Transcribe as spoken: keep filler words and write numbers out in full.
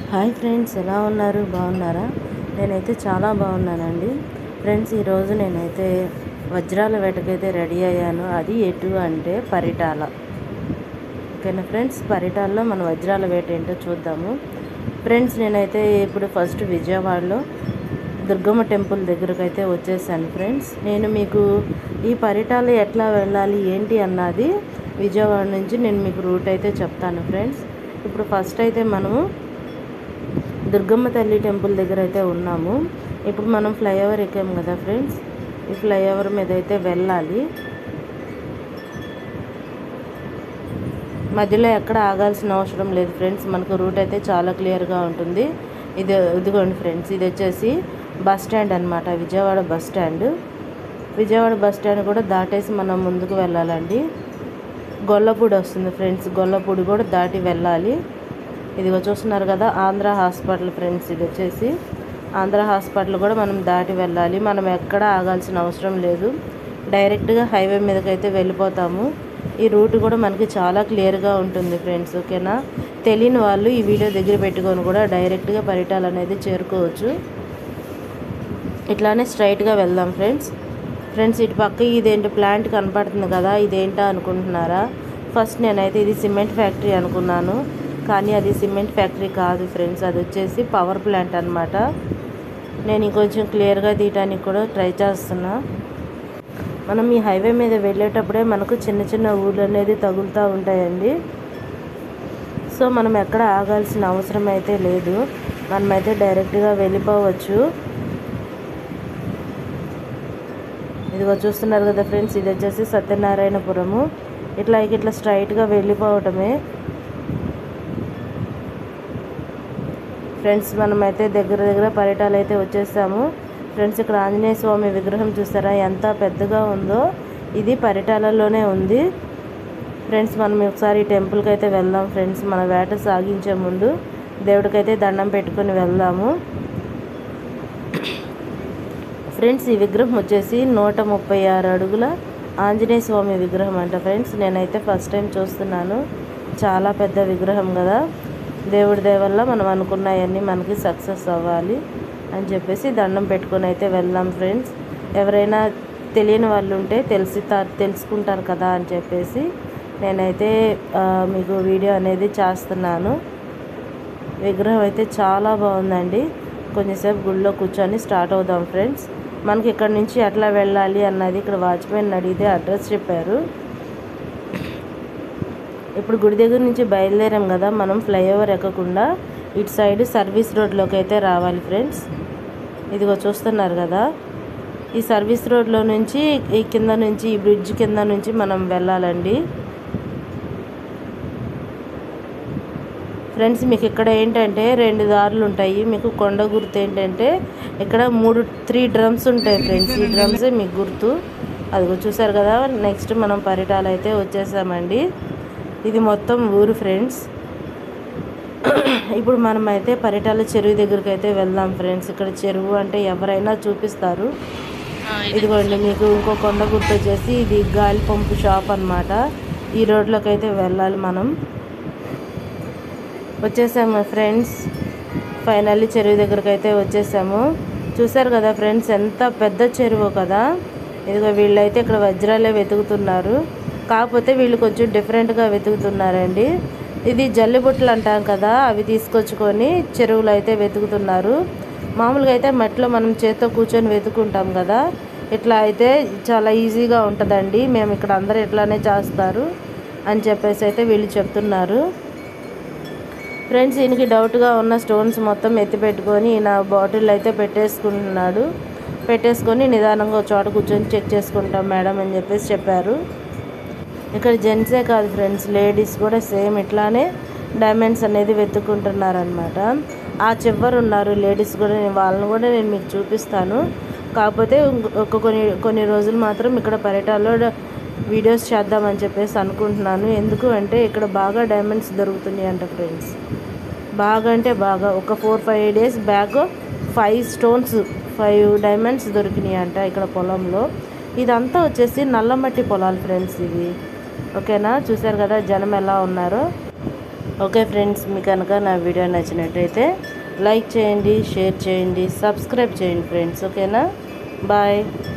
Hi friends, ఎలా ఉన్నారు? బాగున్నారా? నేనైతే చాలా బాగున్నానండి. ఫ్రెండ్స్, ఈరోజు నేనైతే వజ్రాల వేటకైతే రెడీ అయ్యాను. అది ఎటు అంటే పరిటాల. ఓకేనా ఫ్రెండ్స్, పరిటాల్లో మన వజ్రాల వేట ఏంటో చూద్దాము. ఫ్రెండ్స్, నేనైతే ఇప్పుడు ఫస్ట్ విజయవాడలో దుర్గమ్మ టెంపుల్ దగ్గరకు అయితే వచ్చేసాను. ఫ్రెండ్స్, నేను మీకు ఈ పరిటాలు ఎట్లా వెళ్ళాలి ఏంటి అన్నది విజయవాడ నుంచి నేను మీకు రూట్ అయితే చెప్తాను. ఫ్రెండ్స్, ఇప్పుడు ఫస్ట్ అయితే మనము దుర్గమ్మ తల్లి టెంపుల్ దగ్గర అయితే ఉన్నాము. ఇప్పుడు మనం ఫ్లైఓవర్ ఎక్కాము కదా ఫ్రెండ్స్, ఈ ఫ్లైఓవర్ మీద అయితే వెళ్ళాలి. మధ్యలో ఎక్కడ ఆగాల్సిన అవసరం లేదు ఫ్రెండ్స్, మనకు రూట్ అయితే చాలా క్లియర్గా ఉంటుంది. ఇది ఇదిగోండి ఫ్రెండ్స్, ఇది వచ్చేసి బస్ స్టాండ్ అనమాట, Vijayawada bus stand. Vijayawada bus stand కూడా దాటేసి మనం ముందుకు వెళ్ళాలండి. గొల్లపూడి వస్తుంది ఫ్రెండ్స్, గొల్లపూడి కూడా దాటి వెళ్ళాలి. ఇదిగో చూస్తున్నారు కదా ఆంధ్ర హాస్పిటల్ ఫ్రెండ్స్, ఇది వచ్చేసి ఆంధ్ర హాస్పిటల్ కూడా మనం దాటి వెళ్ళాలి. మనం ఎక్కడ ఆగాల్సిన అవసరం లేదు, డైరెక్ట్గా హైవే మీదకైతే వెళ్ళిపోతాము. ఈ రూట్ కూడా మనకి చాలా క్లియర్గా ఉంటుంది ఫ్రెండ్స్. ఓకేనా, తెలియని వాళ్ళు ఈ వీడియో దగ్గర పెట్టుకొని కూడా డైరెక్ట్గా పరిటాలు అనేది చేరుకోవచ్చు. ఇట్లానే స్ట్రైట్గా వెళ్దాం ఫ్రెండ్స్. ఫ్రెండ్స్, ఇటు పక్క ఇదేంటి ప్లాంట్ కనపడుతుంది కదా, ఇదేంటా అనుకుంటున్నారా? ఫస్ట్ నేనైతే ఇది సిమెంట్ ఫ్యాక్టరీ అనుకున్నాను, కానీ అది సిమెంట్ ఫ్యాక్టరీ కాదు ఫ్రెండ్స్, అది వచ్చేసి పవర్ ప్లాంట్ అనమాట. నేను ఇంకొంచెం క్లియర్గా తీయడానికి కూడా ట్రై చేస్తున్నా. మనం ఈ హైవే మీద వెళ్ళేటప్పుడే మనకు చిన్న చిన్న ఊళ్ళు అనేది తగులుతూ ఉంటాయండి. సో మనం ఎక్కడ ఆగాల్సిన అవసరం అయితే లేదు, మనమైతే డైరెక్ట్గా వెళ్ళిపోవచ్చు. ఇదిగో చూస్తున్నారు కదా ఫ్రెండ్స్, ఇది వచ్చేసి సత్యనారాయణపురము. ఇట్లా ఇట్లా స్ట్రైట్గా వెళ్ళిపోవటమే ఫ్రెండ్స్. మనమైతే దగ్గర దగ్గర పరిటాలు అయితే వచ్చేసాము ఫ్రెండ్స్. ఇక్కడ ఆంజనేయ స్వామి విగ్రహం చూసారా ఎంత పెద్దగా ఉందో, ఇది పరిటాలలోనే ఉంది ఫ్రెండ్స్. మనం ఒకసారి ఈ టెంపుల్కి అయితే వెళ్దాం ఫ్రెండ్స్. మన వేట సాగించే ముందు దేవుడికైతే దండం పెట్టుకొని వెళ్దాము ఫ్రెండ్స్. ఈ విగ్రహం వచ్చేసి నూట ముప్పై ఆరు అడుగుల ఆంజనేయ స్వామి విగ్రహం అంట ఫ్రెండ్స్. నేనైతే ఫస్ట్ టైం చూస్తున్నాను, చాలా పెద్ద విగ్రహం కదా. దేవుడి దయ వల్ల మనం అనుకున్నవన్నీ మనకి సక్సెస్ అవ్వాలి అని చెప్పేసి దండం పెట్టుకొని అయితే వెళ్దాం ఫ్రెండ్స్. ఎవరైనా తెలియని వాళ్ళు ఉంటే తెలిసి తెలుసుకుంటారు కదా అని చెప్పేసి నేనైతే మీకు వీడియో అనేది చేస్తున్నాను. విగ్రహం అయితే చాలా బాగుందండి. కొంచెంసేపు గుడిలో కూర్చొని స్టార్ట్ అవుదాం ఫ్రెండ్స్. మనకి ఇక్కడ నుంచి ఎట్లా వెళ్ళాలి అన్నది ఇక్కడ వాచ్మెన్ అడిగితే అడ్రస్ చెప్పారు. ఇప్పుడు గుడి దగ్గర నుంచి బయలుదేరాం కదా, మనం ఫ్లైఓవర్ ఎక్కకుండా ఇటు సైడ్ సర్వీస్ రోడ్లోకి అయితే రావాలి ఫ్రెండ్స్. ఇదిగో చూస్తున్నారు కదా, ఈ సర్వీస్ రోడ్లో నుంచి ఈ కింద నుంచి ఈ బ్రిడ్జ్ కింద నుంచి మనం వెళ్ళాలండి ఫ్రెండ్స్. మీకు ఇక్కడ ఏంటంటే రెండు దారులు ఉంటాయి. మీకు కొండ గుర్తు ఏంటంటే ఇక్కడ మూడు త్రీ డ్రమ్స్ ఉంటాయి ఫ్రెండ్స్, ఈ డ్రమ్సే మీకు గుర్తు. అదిగో చూసారు కదా, నెక్స్ట్ మనం పరిటాలు అయితే వచ్చేసామండి. ఇది మొత్తం ఊరు ఫ్రెండ్స్. ఇప్పుడు మనం అయితే పరిటాల చెరువు దగ్గరికి అయితే వెళ్దాం ఫ్రెండ్స్. ఇక్కడ చెరువు అంటే ఎవరైనా చూపిస్తారు. ఇదిగోండి మీకు ఇంకో కొండ గుర్తు వచ్చేసి ఇది గాలి పంపు షాప్ అనమాట. ఈ రోడ్లోకి అయితే వెళ్ళాలి మనం. వచ్చేసాము ఫ్రెండ్స్, ఫైనల్లీ చెరువు దగ్గరికి అయితే వచ్చేసాము. చూసారు కదా ఫ్రెండ్స్, ఎంత పెద్ద చెరువు కదా. ఇదిగో వీళ్ళైతే ఇక్కడ వజ్రాలే వెతుకుతున్నారు, కాకపోతే వీళ్ళు కొంచెం డిఫరెంట్గా వెతుకుతున్నారండి. ఇది జల్లిబుట్టలు అంటాం కదా, అవి తీసుకొచ్చుకొని చెరువులు అయితే వెతుకుతున్నారు. మామూలుగా అయితే మట్టిలో మనం చేత్తో కూర్చొని వెతుకుంటాం కదా, ఇట్లా అయితే చాలా ఈజీగా ఉంటుందండి. మేము ఇక్కడ అందరూ ఇట్లానే చేస్తారు అని చెప్పేసి అయితే వీళ్ళు చెప్తున్నారు ఫ్రెండ్స్. ఈయనకి డౌట్గా ఉన్న స్టోన్స్ మొత్తం ఎత్తి పెట్టుకొని ఈయన బాటిల్ అయితే పెట్టేసుకుంటున్నాడు. పెట్టేసుకొని నిదానంగా ఒక చోట కూర్చొని చెక్ చేసుకుంటాం మేడం అని చెప్పేసి చెప్పారు. ఇక్కడ జెంట్సే కాదు ఫ్రెండ్స్, లేడీస్ కూడా సేమ్ ఇట్లానే డైమండ్స్ అనేది వెతుక్కుంటున్నారనమాట. ఆ చివరు ఉన్నారు లేడీస్ కూడా, నేను వాళ్ళని కూడా నేను మీకు చూపిస్తాను. కాకపోతే ఒక కొన్ని కొన్ని రోజులు మాత్రం ఇక్కడ పరిటాల్లో వీడియోస్ చేద్దామని చెప్పేసి అనుకుంటున్నాను. ఎందుకు అంటే ఇక్కడ బాగా డైమండ్స్ దొరుకుతున్నాయి అంట ఫ్రెండ్స్. బాగా అంటే బాగా ఒక four five days back five stones five diamonds దొరికినాయి అంట ఇక్కడ పొలంలో. ఇదంతా వచ్చేసి నల్లమట్టి పొలాలు ఫ్రెండ్స్ ఇవి. ఓకేనా, చూసారు కదా జనం ఎలా ఉన్నారో. ఓకే ఫ్రెండ్స్, మీకు కనుక నా వీడియో నచ్చినట్టయితే లైక్ చేయండి, షేర్ చేయండి, సబ్స్క్రైబ్ చేయండి ఫ్రెండ్స్. ఓకేనా? బాయ్.